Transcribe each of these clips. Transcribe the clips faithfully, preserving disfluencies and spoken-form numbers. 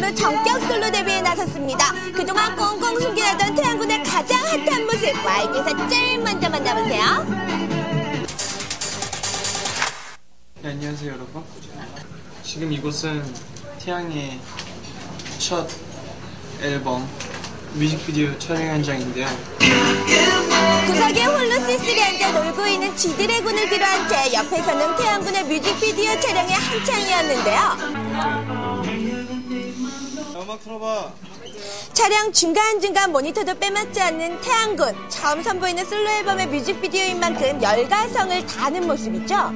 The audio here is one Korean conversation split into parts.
뮤직비디오로 전격 솔로 데뷔에 나섰습니다. 그동안 꽁꽁 숨겨놨던 태양군의 가장 핫한 모습 와이티에서 제일 먼저 만나보세요. 네, 안녕하세요 여러분. 지금 이곳은 태양의 첫 앨범 뮤직비디오 촬영 현장인데요. 구석에 홀로 쓸쓸히 앉아 놀고 있는 지드래곤을 뒤로한 채 옆에서는 태양군의 뮤직비디오 촬영이 한창이었는데요. 음악 틀어봐. 촬영 중간중간 모니터도 빼먹지 않는 태양군. 처음 선보이는 솔로 앨범의 뮤직비디오인 만큼 열과성을 다하는 모습이죠.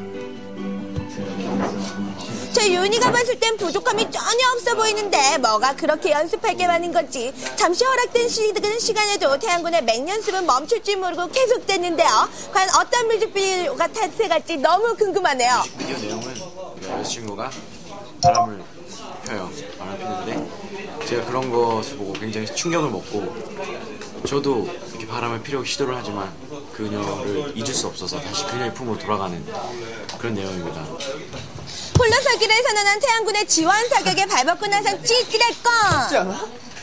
저 윤희가 봤을 땐 부족함이 전혀 없어 보이는데 뭐가 그렇게 연습할 게 많은 건지 잠시 허락된 시간에도 태양군의 맹연습은 멈출 줄 모르고 계속됐는데요. 과연 어떤 뮤직비디오가 탄생할지 너무 궁금하네요. 뮤직비디오 내용은 여자친구가 바람을 펴요. 바람을 피는데 제가 그런 것을 보고 굉장히 충격을 먹고 저도 이렇게 바람을 피려고 시도를 하지만 그녀를 잊을 수 없어서 다시 그녀의 품으로 돌아가는 그런 내용입니다. 홀로서기를 선언한 태양군의 지원 사격에 발벗고 나선 찌드래곤.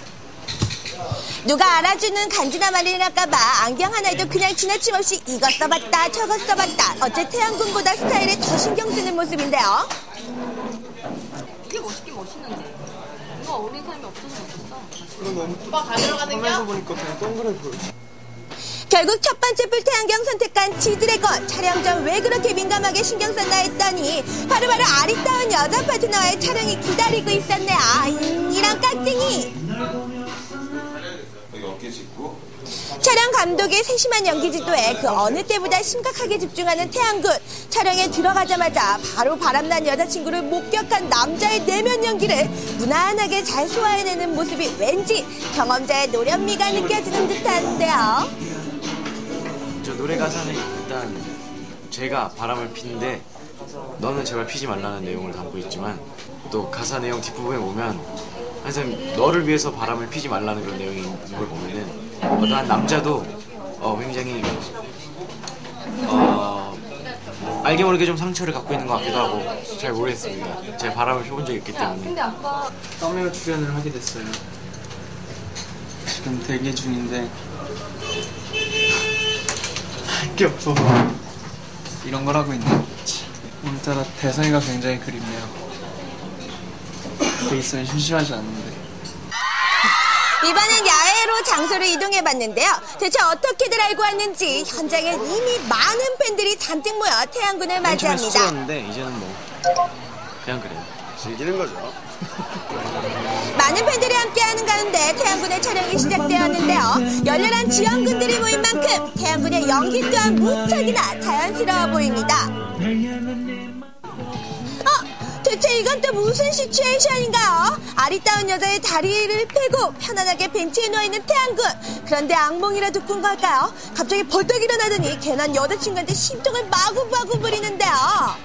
누가 알아주는 간지나 말이랄까봐 안경 하나에도 그냥 지나침 없이 이거 써봤다 저거 써봤다. 어째 태양군보다 스타일에 더 신경 쓰는 모습인데요. 이게 멋있긴 멋있는데 이거 어울리는 사람이 없어서 못했어. 이거 너무 오빠 가지러 가는 겨? 화면에서 보니까 그냥 동그랗게 보여. 결국 첫 번째 뿔태안경 선택한 지드래곤. 촬영 전 왜 그렇게 민감하게 신경 썼나 했더니 바로바로 아리따운 여자 파트너와의 촬영이 기다리고 있었네요. 이런 깍쟁이. 촬영 감독의 세심한 연기 지도에 그 어느 때보다 심각하게 집중하는 태양군. 촬영에 들어가자마자 바로 바람난 여자친구를 목격한 남자의 내면 연기를 무난하게 잘 소화해내는 모습이 왠지 경험자의 노련미가 느껴지는 듯한데요. 저 노래 가사는 일단 제가 바람을 피는데 너는 제발 피지 말라는 내용을 담고 있지만 또 가사 내용 뒷부분에 보면 항상 너를 위해서 바람을 피지 말라는 그런 내용이 있는 걸 보면은 어떠한 남자도 어 굉장히 어 알게 모르게 좀 상처를 갖고 있는 것 같기도 하고 잘 모르겠습니다. 제가 바람을 펴본 적이 있기 때문에. 근데 아빠 카메오 출연을 하게 됐어요. 지금 대기 중인데 할 게 없어서 이런 걸 하고 있네. 오늘따라 대성이가 굉장히 그립네요. 돼 있으면 심심하지 않는데. 이번엔 야외로 장소를 이동해봤는데요. 대체 어떻게들 알고 왔는지 현장엔 이미 많은 팬들이 잔뜩 모여 태양군을 맨 처음에 맞이합니다. 쑥스러웠는데 이제는 뭐 그냥 그래요. 즐기는 거죠. 많은 팬들이 함께하는 가운데 태양군의 촬영이 시작되었는데요. 열렬한 지원군들이 모인 만큼 태양군의 연기 또한 무척이나 자연스러워 보입니다. 어? 대체 이건 또 무슨 시츄에이션인가요? 아리따운 여자의 다리를 펴고 편안하게 벤치에 누워있는 태양군. 그런데 악몽이라도 꾼 걸까요? 갑자기 벌떡 일어나더니 괜한 여자친구한테 심통을 마구마구 부리는데요.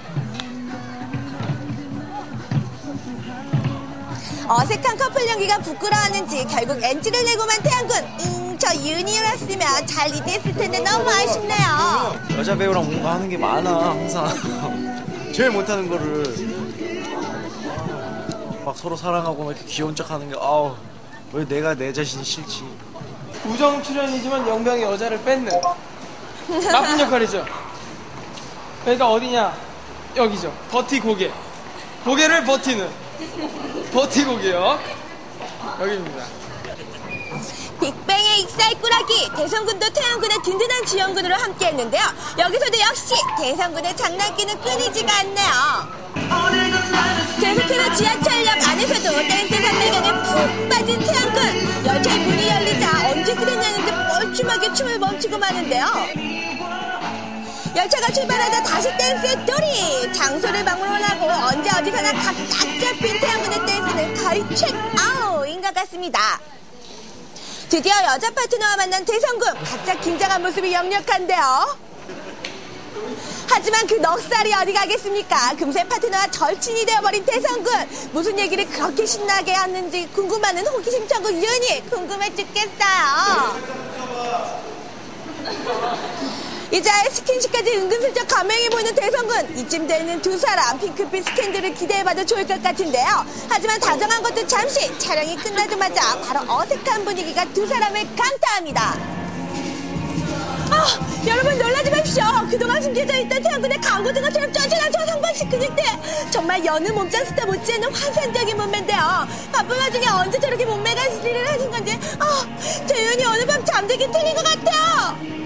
어색한 커플 연기가 부끄러웠는지 결국 엔지를 내고만 태양군. 음, 저 윤희였으면 잘 리드했을 텐데 너무 아쉽네요. 여자 배우랑 뭔가 하는 게 많아 항상. 제일 못하는 거를 막 서로 사랑하고 막 이렇게 귀여운 척하는 게 아우 왜 내가 내 자신이 싫지. 우정 출연이지만 영병이 여자를 뺏는 나쁜 역할이죠. 그러니까 어디냐? 여기죠. 버티 고개. 고개를 버티는 버티고기요. 여기입니다. 빅뱅의 익살꾸러기 대성군도 태양군의 든든한 지원군으로 함께했는데요. 여기서도 역시 대성군의 장난기는 끊이지가 않네요. 계속해서 지하철역 안에서도 댄스 선배경에 푹 빠진 태양군. 열차의 문이 열리자 언제 그랬냐는 듯 뻘쭘하게 춤을 멈추고 마는데요. 열차가 출발하자 다시 댄스에 돌입. 장소를 방문하고 언제 어디서나 각 딱 잡힌 태양군의 댄스는 거의 체크아웃인 것 같습니다. 드디어 여자 파트너와 만난 대성군. 각자 긴장한 모습이 역력한데요. 하지만 그 넉살이 어디 가겠습니까? 금세 파트너와 절친이 되어버린 대성군. 무슨 얘기를 그렇게 신나게 하는지 궁금하는 호기심 천국 윤희. 궁금해 죽겠어요. 이제 스킨십까지 은근슬쩍 감행해 보이는 대성군. 이쯤 되는 두 사람 핑크빛 스탠드를 기대해봐도 좋을 것 같은데요. 하지만 다정한 것도 잠시. 촬영이 끝나자마자 바로 어색한 분위기가 두 사람을 강타합니다. 아, 여러분 놀라지 마십시오. 그동안 숨겨져 있던 태양군의 강고등어처럼 쫀쫀한 저 성방식 근육들. 정말 여느 몸짱 스타 못지않은 환상적인 몸매인데요. 바쁜 와중에 언제 저렇게 몸매 관리를 하신 건지 아, 재윤이 오늘 밤 잠들기 틀린 것 같아요.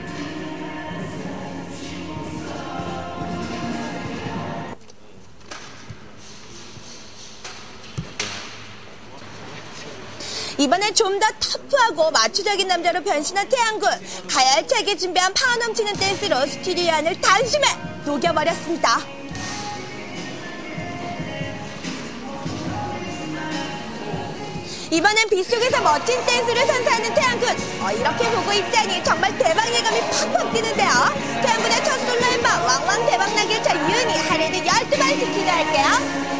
이번엔 좀 더 터프하고 마초적인 남자로 변신한 태양군. 가열차게 준비한 파워 넘치는 댄스로 스튜디오 안을 단숨에 녹여버렸습니다. 이번엔 빗속에서 멋진 댄스를 선사하는 태양군. 어, 이렇게 보고 있자니 정말 대박 예감이 팍팍 뛰는데요. 태양군의 첫 솔로 앨범 왕왕 대박나길 저 이은이 하루에도 열두 번씩 기도할게요.